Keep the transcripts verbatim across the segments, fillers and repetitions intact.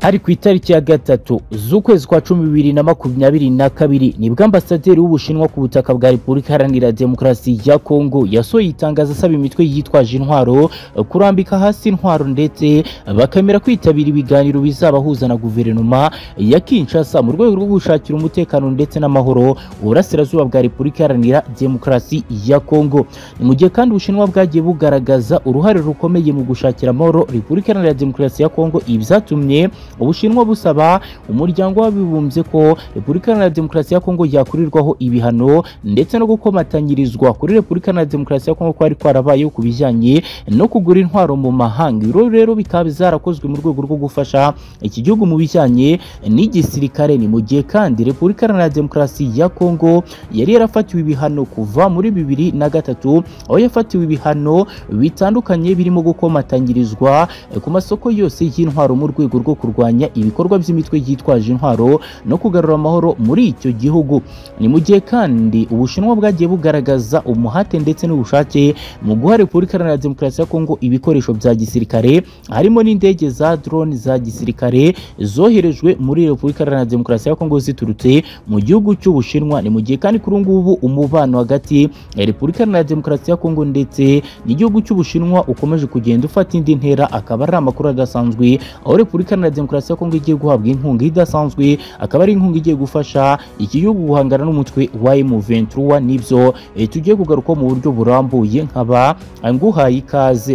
Hari ku itariki ya gatatu z'ukwezi kwa cumi bibiri na makumyabiri na kabiri nibwo ambasaderi w'Ubushinwa ku butaka bwa Repubulika Iharanira Demokarasi ya Kongo yasohoye itangazo asaba imitwe yitwaje intwaro kurambika hasi intwaro ndetse bakemera kwitabira ibiganiro bizabahuza na guverinoma ya Kinshasa mu rwego rwo gushakira umutekano ndetse n'amahoro uburasirazuba bwa Repubulika Iharanira Demokarasi ya Kongo. Ni mu gihe kandi Ubushinwa bwagiye bugaragaza uruhare rukomeye mu gushakira amahoro Repubulika Iharanira Demokarasi ya Kongo, ibyatumye Ubushinwa busaba umuryango w'abibumbye ko Repubulika Iharanira Demokarasi ya Kongo yakurirwaho ibihano ndetse no gukomatanyirizwa kuri Repubulika Iharanira Demokarasi ya Kongo kwari kwarabaye ku bijyanye no kugura intwaro mu mahanga. Ibiro rero bikaba zarakozwe mu rwego rwo gufasha iki gihugu mu bijyanye n'igisirikare. Ni mu gihe kandi Repubulika Iharanira Demokarasi ya Kongo yari yarafatiwe ibihano kuva muri bibiri na gatatu, aho yafatiwe ibihano bitandukanye birimo gukomatanyirizwa ku masoko yose y'intwaro mu rwego rwo kurwanya ibikorwa by'imitwe yitwaje intwaro no kugarura amahoro muri icyo gihugu. Ni mu gihe kandi Ubushinwa bwagiye bugaragaza umuhate ndetse n'ubushake mu guha Repubulika Iharanira Demokarasi ya Kongo ibikoresho bya gisirikare, harimo n'indege za drone za gisirikare zoherejwe muri Repubulika Iharanira Demokarasi ya Kongo ziturutse mu gihugu cy'Ubushinwa. Ni mu gihe kandi kuri ngubu umubano hagati ya Repubulika Iharanira Demokarasi ya Kongo ndetse n'igihugu cy'Ubushinwa ukomeje kugenda ufata indi ntera, akaba ari amakuru adasanzwe aho Repubulika Iharanira Demokarasi ya Kongo igiye guhabwa inkunga idasanzwe, akaba ari inkunga igiye gufasha iki gihugu guhangana n'umutwe wa M ventura. Nibyo e, tugiye kugaruka mu buryo burambuye, nkaba nguhaye ikaze.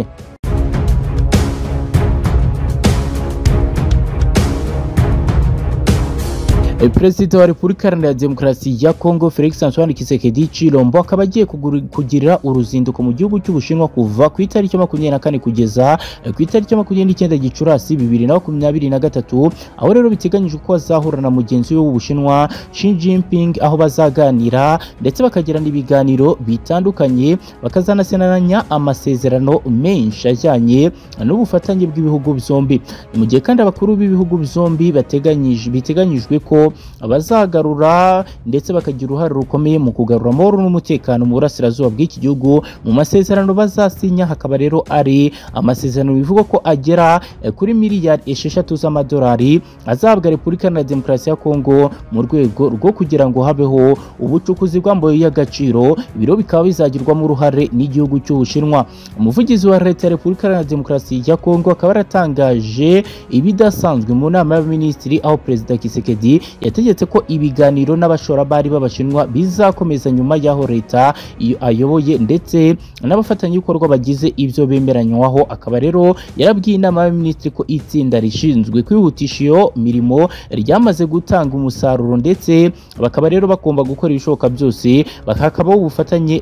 Perezida wa Repubulika Iharanira Demokarasi ya Kongo Felix Antoine Tshisekedi Tshilombo akaba agiye kugirira uruzinduko mu gihugu cy'Ubushinwa kuva ku itariki makumyabiri na kane kugeza ku itariki makumyabiri n'icyenda Gicurasi bibiri na makumyabiri na gatatu, aho rero biteganyijwe ko azahura na mugenzi we w'Ubushinwa Xi Jinping, aho bazaganira ndetse bakagirana ibiganiro bitandukanye, bakazanasenanya amasezerano menshi ajyanye n'ubufatanye bw'ibihugu byombi. Mu gihe kandi abakuru b'ibihugu byombi bateganyije biteganyijwe ko abazagarura ndetse bakagira uruhare rukomeye mu kugarura amahoro n'umutekano mu burasirazuba bw'iki gihugu. Mu masezerano bazasinya hakaba rero ari amasezerano bivuga ko agera kuri miliyari esheshatu z'amadolari azahabwa Repubulika Iharanira Demokarasi ya Kongo mu rwego rwo kugira ngo habeho ubucukuzi bw'amabuye y'agaciro. Ibiro bikaba bizagirwamo uruhare n'igihugu cy'Ubushinwa. Umuvugizi wa leta ya Repubulika Iharanira Demokarasi ya Kongo akaba yaratangaje ibidasanzwe mu nama y'abaminisitiri, aho Perezida Tshisekedi yategetse ko ibiganiro n'abashoramari b'Abashinwa bizakomeza nyuma y'aho leta ayoboye ndetse n'abafatanyabikorwa bagize ibyo bemeranywaho. Akaba rero yarabwiye inama y'abaminisitiri ko itsinda rishinzwe kwihutisha iyo mirimo ryamaze gutanga umusaruro ndetse bakaba rero bagomba gukora ibishoboka byose bakakabaho ubufatanye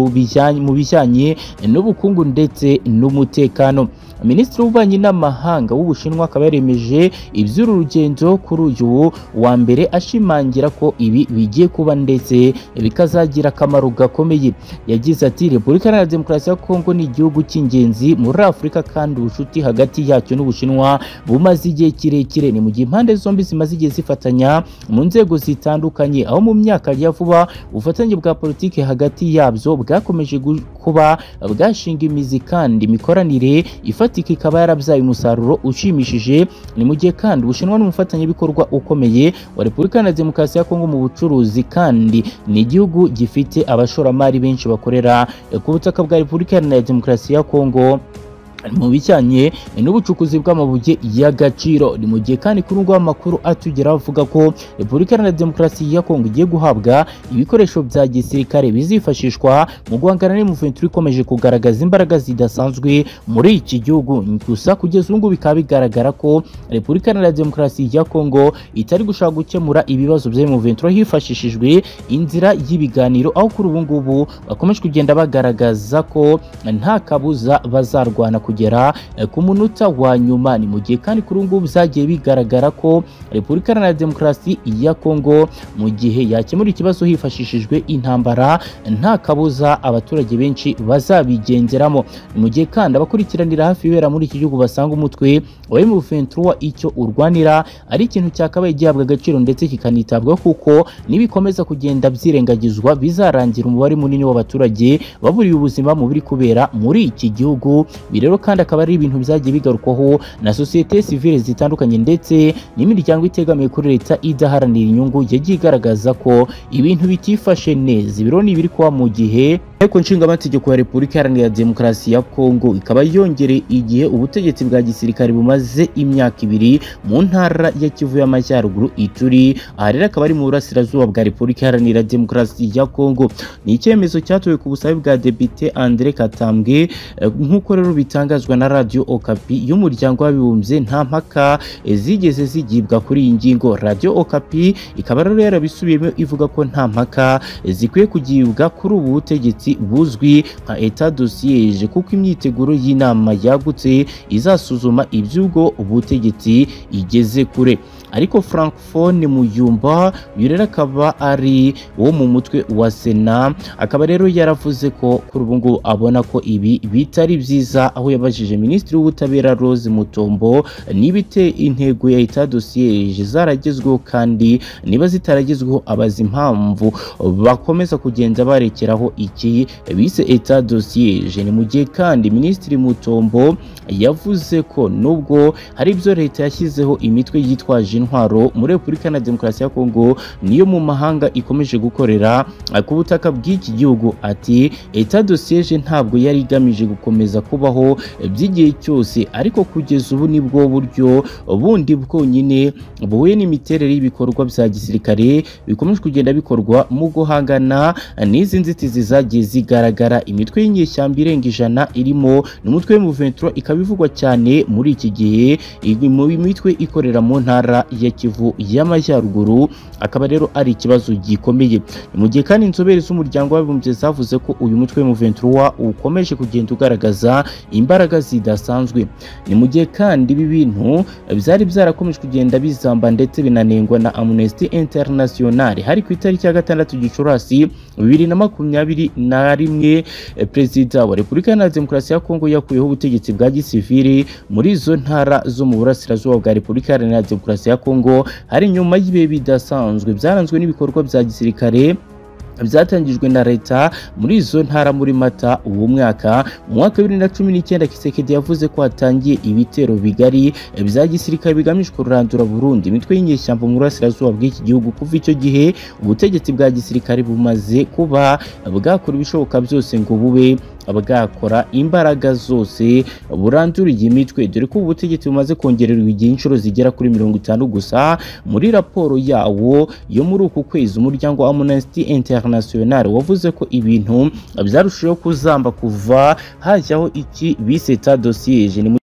mu bijyanye n'ubukungu ndetse n'umutekano. Minisitiri w'Ububanyi n'Amahanga w'Ubushinwa akaba yaremeje iby'uru rugendo kuri uyu wa mbere, ashimangira ko ibi bigiye kuba ndetse bikazagira akamaro gakomeye. Yagize ati Repubulika Iharanira Demokarasi ya Kongo ni igihugu cy'ingenzi muri Afurika kandi ubucuti hagati yacyo n'Ubushinwa bumaze igihe kirekire. Ni mu gihe impande zombi zimaze igihe zifatanya mu nzego zitandukanye, aho mu myaka ya vuba ubufatanye bwa politiki hagati yabyo bwakomeje kuba bwashinga imizi kandi imikoranire ifatika ikaba yarabyaye umusaruro ushimishije. Ni mu gihe kandi Ubushinwa n'umufatanyabikorwa ukomeye wa Repubulika Iharanira Demokarasi ya Kongo mu bucuruzi, kandi ni igihugu gifite abashoramari benshi bakorera ku butaka bwa Repubulika Iharanira Demokarasi ya Kongo mu bijyanye n'ubucukuzi bw'amabuye y'agaciro. Ni mu gihe kandi kuri ubwo amakuru atugera avuga ko Repubulika Iharanira Demokarasi ya Kongo igiye guhabwa ibikoresho bya gisirikare bizifashishwa mu guhangana n'M ventura ikomeje kugaragaza imbaraga zidasanzwe muri iki gihugu. Gusa kugeza ubu bikaba bigaragara ko Repubulika Iharanira Demokarasi ya Kongo itari gushaka gukemura ibibazo bya M ventura hifashishijwe inzira y'ibiganiro, aho kuri ubu ngubu bakomeje kugenda bagaragaza ko nta kabuza bazarwana kugera ku munota wa nyuma. Ni mu gihe kandi kuri ubu byagiye bigaragara ko Repubulika Iharanira Demokarasi ya Kongo mu gihe yakemura ikibazo hifashishijwe intambara, nta kabuza abaturage benshi bazabigenderamo. Ni mu gihe kandi abakurikiranira hafi ibera muri iki gihugu basanga umutwe wa M ventura icyo urwanira ari ikintu cyakabaye gihabwa agaciro ndetse kikanitabwaho, kuko nibikomeza kugenda byirengagizwa bizarangira umubare munini w'abaturage baburiye ubuzima mu biri kubera muri iki gihugu. Birero rero kandi akaba ari ibintu byagiye bigarukwaho na societe civile zitandukanye ndetse n'imiryango itegamiye kuri leta idaharanira inyungu yagiye igaragaza ko ibintu bitifashe neza. Ibiro ni ibiri kuba mu gihe Inteko Nshingamategeko ya Repubulika Iharanira Demokarasi ya Kongo ikaba yongereye igihe ubutegetsi bwa gisirikare bumaze imyaka ibiri mu ntara ya Kivu y'Amajyaruguru Ituri, aha rero akaba ari mu burasirazuba bwa Repubulika Iharanira Demokarasi ya Kongo. Ni icyemezo cyatowe ku busabe bwa Depite Andre Katambwe nk'uko rero bitangazwa na Radio Okapi y'umuryango w'abibumbye. Nta mpaka zigeze zigibwa kuri iyi ngingo. Radio Okapi ikaba rero yarabisubiyemo ivuga ko nta mpaka zikwiye kugibwa kuri ubu butegetsi buzwi nka etat de siège, kuko imyiteguro y'inama yagutse izasuzuma iby'ubwo ubutegetsi igeze kure. Ariko Francophone Muyumba uyu rero akaba ari wo mu mutwe wa Sena, akaba rero yaravuze ko kuri ubu ngubu abona ko ibi bitari byiza, aho yabajije Minisitiri w'Ubutabera Rose Mutombo nibite intego ya etat de siège zaragezweho kandi niba zitaragezweho abaza impamvu bakomeza kugenda barekeraho iki bise etat de siège. Ni mu gihe kandi Minisitiri Mutombo yavuze ko nubwo hari ibyo leta yashyizeho imitwe yitwaje intwaro muri Repubulika na Demokarasi ya Kongo niyo mu mahanga ikomeje gukorera ku butaka bw'iki gihugu, ati etat de siège ntabwo yari igamije gukomeza kubaho by'igihe cyose, ariko kugeza ubu nibwo buryo bundi bwonyine buhuye n'imiterere y'ibikorwa bya gisirikare bikomeje kugenda bikorwa mu guhangana n'izi nzitizi zagiye zigaragara. Imitwe y'inyeshyamba irenga ijana irimo n'umutwe wa vingt trois ikaba ivugwa cyane muri iki gihe, mu mitwe ikorera mu ntara ya Kivu y'Amajyaruguru, akaba rero ari ikibazo gikomeye. Mu gihe kandi inzobere z'umuryango w'abibumbye zavuze ko uyu mutwe wa vingt trois ukomeje kugenda ugaragaza imbaraga zidasanzwe. Ni mu gihe kandi ibi bintu byari byarakomeje kugenda bizamba ndetse binanengwa na Amnesty International. Hari ku itariki ya gatandatu Gicurasi bibiri na makumyabiri na rimwe, Perezida wa Repubulika ya Demokarasi ya Kongo yakuyeho ubutegetsi bwa gisivili muri izo ntara zo mu burasirazuba bwa Repubulika ya Demokarasi ya Kongo, hari nyuma y'ibihe bidasanzwe byaranzwe n'ibikorwa bya gisirikare byatangijwe na leta muri izo ntara muri Mata uwo mwaka. Mu mwaka wa bibiri na cumi n'icyenda Kisekedi yavuze ko hatangiye ibitero bigari bya gisirikare bigamije kurandura Burundi imitwe y'inyeshyamba mu burasirazuba bw'iki gihugu. Kuva icyo gihe ubutegetsi bwa gisirikare bumaze kuba bwakora ibishoboka byose ngo bube bwakora imbaraga zose burandura iyi mitwe, dore ko ubutegetsi bumaze kongererwa igihe inshuro zigera kuri mirongo itanu gusa. Muri raporo yawo yo muri uku kwezi umuryango wa Amnesty International wavuze ko ibintu byarushijeho kuzamba kuva hajyaho iki bise etat de siège.